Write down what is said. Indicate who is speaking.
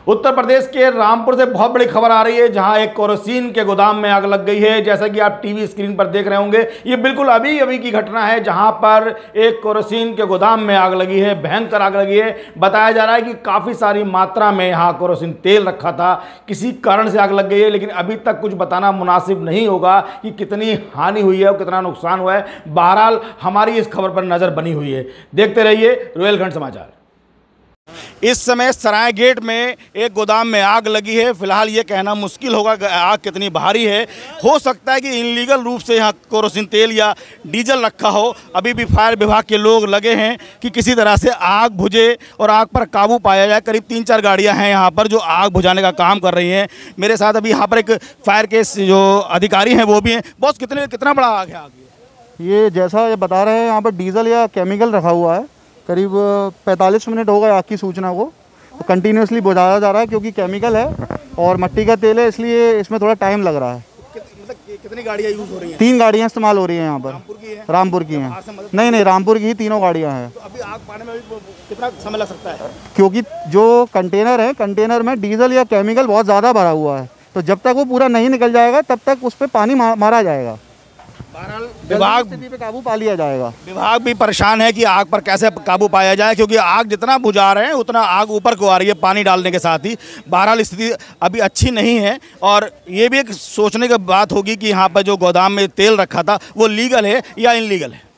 Speaker 1: उत्तर प्रदेश के रामपुर से बहुत बड़ी खबर आ रही है, जहां एक केरोसिन के गोदाम में आग लग गई है। जैसा कि आप टीवी स्क्रीन पर देख रहे होंगे, ये बिल्कुल अभी अभी की घटना है, जहां पर एक केरोसिन के गोदाम में आग लगी है, भयंकर आग लगी है। बताया जा रहा है कि काफ़ी सारी मात्रा में यहाँ केरोसिन तेल रखा था, किसी कारण से आग लग गई है, लेकिन अभी तक कुछ बताना मुनासिब नहीं होगा कि कितनी हानि हुई है और कितना नुकसान हुआ है। बहरहाल हमारी इस खबर पर नज़र बनी हुई है। देखते रहिए रोहेलखंड समाचार। इस समय सराय गेट में एक गोदाम में आग लगी है। फिलहाल ये कहना मुश्किल होगा कि आग कितनी भारी है। हो सकता है कि इनलीगल रूप से यहाँ केरोसिन तेल या डीजल रखा हो। अभी भी फायर विभाग के लोग लगे हैं कि किसी तरह से आग बुझे और आग पर काबू पाया जाए। करीब 3-4 गाड़ियाँ हैं यहाँ पर जो आग बुझाने का काम कर रही हैं। मेरे साथ अभी यहाँ पर एक फायर के जो अधिकारी हैं वो भी हैं। बॉस, कितना बड़ा आग है? आग
Speaker 2: ये जैसा ये बता रहे हैं, यहाँ पर डीजल या केमिकल रखा हुआ है। करीब 45 मिनट हो गए आग की सूचना को, तो कंटिन्यूसली बुझाया जा रहा है क्योंकि केमिकल है और मिट्टी का तेल है, इसलिए इसमें थोड़ा टाइम लग रहा है।
Speaker 1: कितनी गाड़ियाँ यूज़ हो रही हैं?
Speaker 2: 3 गाड़ियाँ इस्तेमाल हो रही हैं यहाँ पर। रामपुर की हैं। नहीं, रामपुर की ही 3 गाड़ियाँ हैं।
Speaker 1: तो अभी आग पाने में कितना समय लग सकता है?
Speaker 2: क्योंकि जो कंटेनर है, कंटेनर में डीजल या केमिकल बहुत ज़्यादा भरा हुआ है, तो जब तक वो पूरा नहीं निकल जाएगा तब तक उस पर पानी मारा जाएगा।
Speaker 1: विभाग
Speaker 2: पे काबू पा लिया जाएगा।
Speaker 1: विभाग भी परेशान है कि आग पर कैसे काबू पाया जाए, क्योंकि आग जितना बुझा रहे हैं उतना आग ऊपर को आ रही है पानी डालने के साथ ही। बहरहाल स्थिति अभी अच्छी नहीं है और ये भी एक सोचने की बात होगी कि यहाँ पर जो गोदाम में तेल रखा था वो लीगल है या इनलीगल है।